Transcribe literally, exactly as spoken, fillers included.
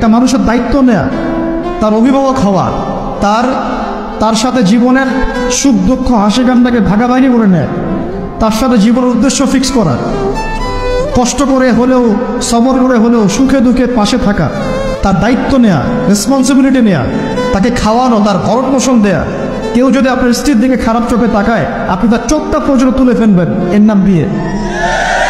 একটা মানুষের দায়িত্ব নেয়া, তার অভিভাবক হওয়া, তার তার সাথে জীবনের সুখ দুঃখ হাসি কান্নাকে ভাগাভাগি করে নেয়, তার সাথে জীবনের উদ্দেশ্য ফিক্স করা, কষ্ট করে হলেও সবর করে হলেও সুখে দুঃখে পাশে থাকা, তার দায়িত্ব নেয়া, রেসপন্সিবিলিটি নেয়া, তাকে খাওয়ানো, তার ভরণ পোষণ দেয়া। কেউ যদি আপনার স্ত্রীর দিকে খারাপ চোখে তাকায়, আপনি তার চোখটা পর্যন্ত তুলে ফেলবেন, এর নাম বিয়ে।